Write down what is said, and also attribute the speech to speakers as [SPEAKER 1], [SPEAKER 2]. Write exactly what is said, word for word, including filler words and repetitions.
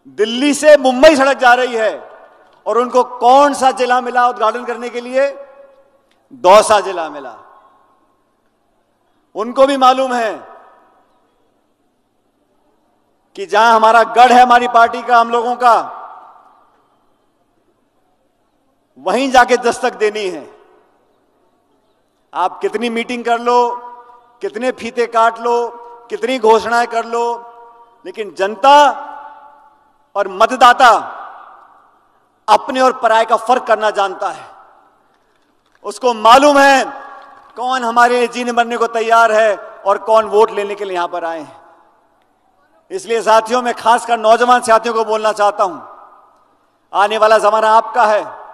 [SPEAKER 1] दिल्ली से मुंबई सड़क जा रही है और उनको कौन सा जिला मिला उद्घाटन करने के लिए? दौसा जिला मिला। उनको भी मालूम है कि जहां हमारा गढ़ है, हमारी पार्टी का, हम लोगों का, वहीं जाके दस्तक देनी है। आप कितनी मीटिंग कर लो, कितने फीते काट लो, कितनी घोषणाएं कर लो, लेकिन जनता और मतदाता अपने और पराये का फर्क करना जानता है। उसको मालूम है कौन हमारे लिए जीने मरने को तैयार है और कौन वोट लेने के लिए यहां पर आए हैं। इसलिए साथियों, मैं खासकर नौजवान साथियों को बोलना चाहता हूं, आने वाला जमाना आपका है।